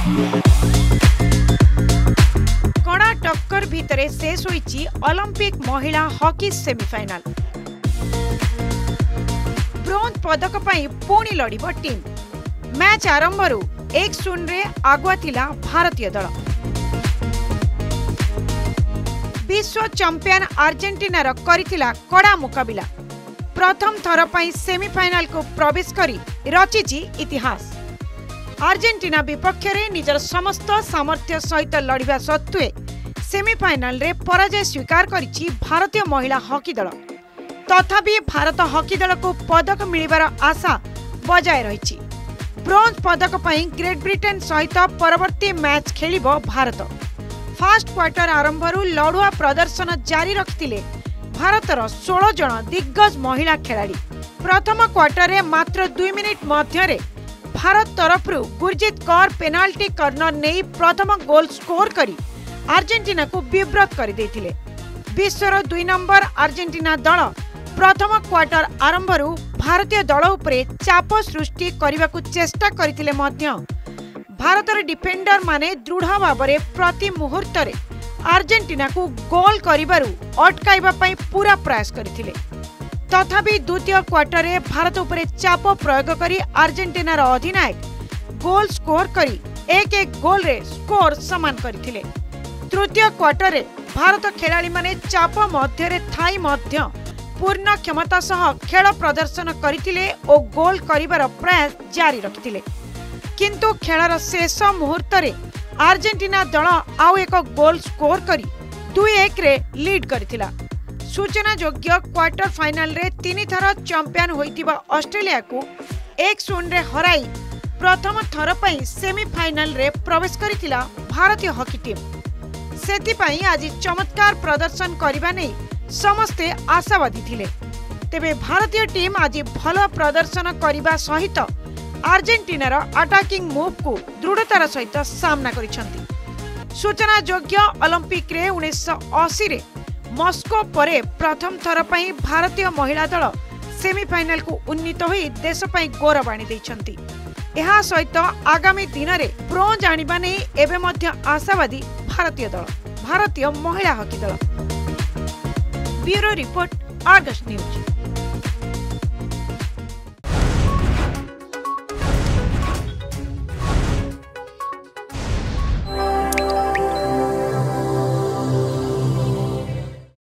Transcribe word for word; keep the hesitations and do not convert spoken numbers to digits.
कड़ा टक्कर भितरे शेष होईची ओलंपिक महिला हॉकी सेमीफाइनल। ब्रोंज पदक पई पुणी लड़िबो टीम। मैच आरंभरू एक शून्य रे आगुआ थिला भारतीय दल। विश्व चैंपियन अर्जेंटीनार करिथिला कड़ा मुकाबिला। प्रथम थर पई सेमीफाइनल को प्रवेश करी रचिची इतिहास। अर्जेंटीना विपक्ष रे निजर समस्त सामर्थ्य सहित लड़िबा सत्वे सेमीफाइनल रे पराजय स्वीकार करिछि भारतीय महिला हॉकी दल। तथापि भारत हॉकी दल को पदक मिलिबार आशा बजाय रहिछि। ब्रोंज पदक पई ग्रेट ब्रिटेन सहित परवर्ती मैच खेलिबो भारत। फास्ट क्वार्टर आरंभरू लड़ुआ प्रदर्शन जारी रखिथिले भारतर सोलह जन दिग्गज महिला खिलाड़ी। प्रथम क्वार्टर रे मात्र दुई मिनिट मध्यरे भारत तरफरू गुरजीत कौर पेनाल्टी कर्नर नहीं प्रथम गोल स्कोर करी अर्जेंटीना को विव्रत कर देथिले। विश्वर दुई नंबर अर्जेंटीना दल प्रथम क्वार्टर आरंभरू भारतीय दल उपरे चाप सृष्टि करने चेष्टा करथिले मध्य भारतर डिफेंडर माने दृढ़ भावरे प्रति मुहूर्त रे अर्जेंटीना को गोल करिबारु अटकाइबा पई पूरा प्रयास करथिले। तथापि द्वितीय क्वार्टर रे भारत उपरे चाप प्रयोग करी अर्जेंटीनार अधिनायक गोल स्कोर करी एक एक गोल रे स्कोर समान करथिले। तृतीय क्वार्टर रे भारत खेलाड़ी माने चाप मध्य रे थाई मध्य पूर्ण क्षमता सह खेल प्रदर्शन करथिले ओ गोल करिबार प्रयास जारी रखिथिले। किंतु खेलर शेष मुहूर्त रे अर्जेंटीना दल आउ एक गोल स्कोर करी दुई एक रे लीड करथिला। सूचना योग्य क्वार्टर फाइनल रे तीन थर चैंपियन होइतिबा ऑस्ट्रेलिया को एक शून्य रे हराई प्रथम थर पई सेमीफाइनल रे प्रवेश करितिला भारतीय हॉकी टीम। सेति पई आज चमत्कार प्रदर्शन करिबा नै समस्ते आशावादी थिले। तेबे भारतीय टीम आज भल प्रदर्शन करिबा सहित अर्जेंटीनार अटैकिंग मूव को दृढ़तार सहित सामना करिसंती। सूचना योग्य ओलंपिक रे उन्नीस सौ अस्सी रे मस्को परे प्रथम थर पई भारतीय महिला दल सेमीफाइनल को उन्नीत होई देश पई गौरव आनी दैछंती। एहा सहित आगामी दिन रे ब्रोंज आनिबा नै एबे मध्य आशावादी भारतीय दल भारतीय महिला हॉकी दल। Bureau report Argus news.